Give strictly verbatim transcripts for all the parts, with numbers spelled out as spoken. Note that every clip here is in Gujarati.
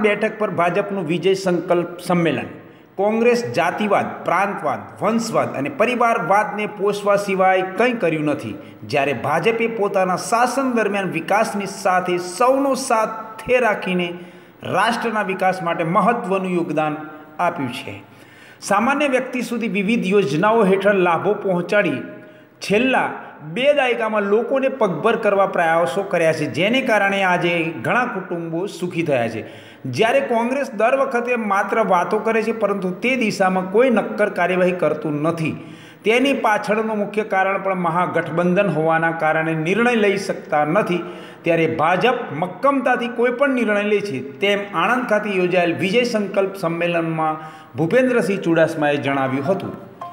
બેઠક પર ભાજપનું વિજય સંકલ્પ સંમેલન. કોંગ્રેસ જાતિવાદ, પ્રાંતવાદ, વંશવાદ અને પરિવારવાદને પોષવા સિવાય કંઈ કર્યું નથી, જ્યારે ભાજપે પોતાના શાસન દરમિયાન વિકાસની સાથે સૌનો સાથે રાખીને રાષ્ટ્રના વિકાસ માટે મહત્ત્વનું યોગદાન આપ્યું છે. સામાન્ય વ્યક્તિ સુધી વિવિધ યોજનાઓ હેઠળ લાભો પહોંચાડી છેલ્લા બે દાયકામાં લોકોને પગભર કરવા પ્રયાસો કર્યા છે, જેને કારણે આજે ઘણા કુટુંબો સુખી થયા છે. જ્યારે કોંગ્રેસ દર વખતે માત્ર વાતો કરે છે પરંતુ તે દિશામાં કોઈ નક્કર કાર્યવાહી કરતું નથી. તેની પાછળનું મુખ્ય કારણ પણ મહાગઠબંધન હોવાના કારણે નિર્ણય લઈ શકતા નથી, ત્યારે ભાજપ મક્કમતાથી કોઈ પણ નિર્ણય લે છે, તેમ આણંદ ખાતે યોજાયેલ વિજય સંકલ્પ સંમેલનમાં ભૂપેન્દ્રસિંહ ચુડાસમાએ જણાવ્યું હતું.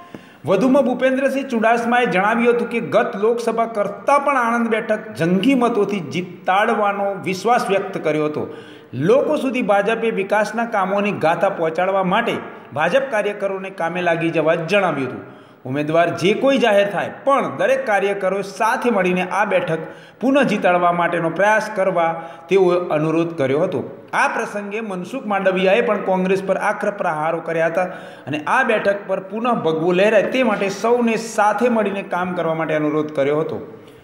વધુમાં ભૂપેન્દ્રસિંહ ચુડાસમાએ જણાવ્યું હતું કે ગત લોકસભા કરતાં પણ આણંદ બેઠક જંગી મતોથી જીતાડવાનો વિશ્વાસ વ્યક્ત કર્યો હતો. લોકો સુધી ભાજપે વિકાસના કામોની ગાથા પહોંચાડવા માટે ભાજપ કાર્યકરોને કામે લાગી જવા જણાવ્યું હતું. ઉમેદવાર જે કોઈ જાહેર થાય પણ દરેક કાર્યકરોએ સાથે મળીને આ બેઠક પુનઃ જીતાડવા માટેનો પ્રયાસ કરવા તેઓએ અનુરોધ કર્યો હતો. આ પ્રસંગે મનસુખ માંડવિયાએ પણ કોંગ્રેસ પર આકરા પ્રહારો કર્યા હતા અને આ બેઠક પર પુનઃ ભગવો લહેરાય તે માટે સૌને સાથે મળીને કામ કરવા માટે અનુરોધ કર્યો હતો.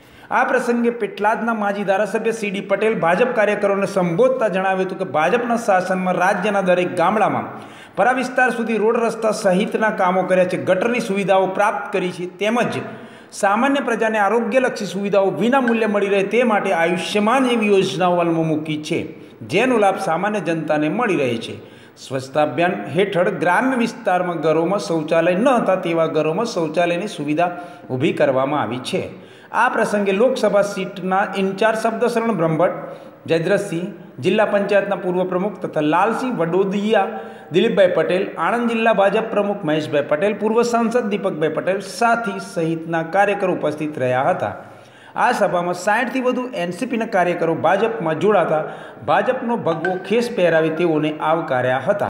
આ પ્રસંગે પેટલાદના માજી ધારાસભ્ય સી ડી પટેલ ભાજપ કાર્યકરોને સંબોધતા જણાવ્યું હતું કે ભાજપના શાસનમાં રાજ્યના દરેક ગામડામાં પરા વિસ્તાર સુધી રોડ રસ્તા સહિતના કામો કર્યા છે, ગટરની સુવિધાઓ પ્રાપ્ત કરી છે, તેમજ સામાન્ય પ્રજાને આરોગ્યલક્ષી સુવિધાઓ વિના મૂલ્યે મળી રહે તે માટે આયુષ્યમાન જેવી યોજનાઓ અમલમાં મૂકી છે, જેનો લાભ સામાન્ય જનતાને મળી રહે છે. સ્વચ્છતા અભિયાન હેઠળ ગ્રામ્ય વિસ્તારમાં ઘરોમાં શૌચાલય ન હતા તેવા ઘરોમાં શૌચાલયની સુવિધા ઊભી કરવામાં આવી છે. આ પ્રસંગે લોકસભા સીટના ઇન્ચાર્જ શબ્દશરણ બ્રહ્મભટ્ટ, જયદ્રથસિંહ, જિલ્લા પંચાયતના પૂર્વ પ્રમુખ તથા લાલસિંહ વડોદિયા, દિલીપભાઈ પટેલ, આણંદ જિલ્લા ભાજપ પ્રમુખ મહેશભાઈ પટેલ, પૂર્વ સાંસદ દીપકભાઈ પટેલ સાથી સહિતના કાર્યકરો ઉપસ્થિત રહ્યા હતા. આ સભામાં સાઠથી વધુ એનસીપીના કાર્યકરો ભાજપમાં જોડાતા ભાજપનો ભગવો ખેસ પહેરાવી તેઓને આવકાર્યા હતા.